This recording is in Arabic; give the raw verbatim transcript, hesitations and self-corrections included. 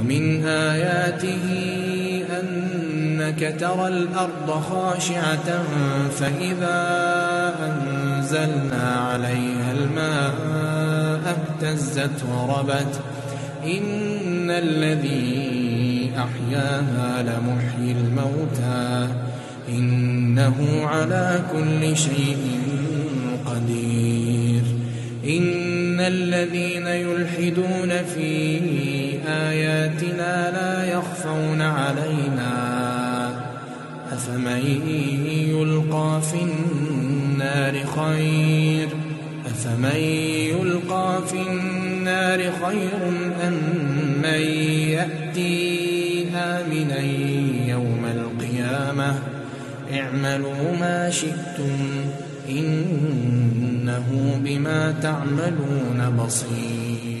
ومن آياته أنك ترى الأرض خاشعة فإذا أنزلنا عليها الماء اهتزت وربت إن الذي أحياها لمحيي الموتى إنه على كل شيء قدير. إن الذين يلحدون في آياتنا لا يخفون علينا أفمن يلقى في النار خير أفمن يلقى في النار خير أم من يأتي آمنا يوم القيامة اعملوا ما شئتم إنه بما تعملون بصير.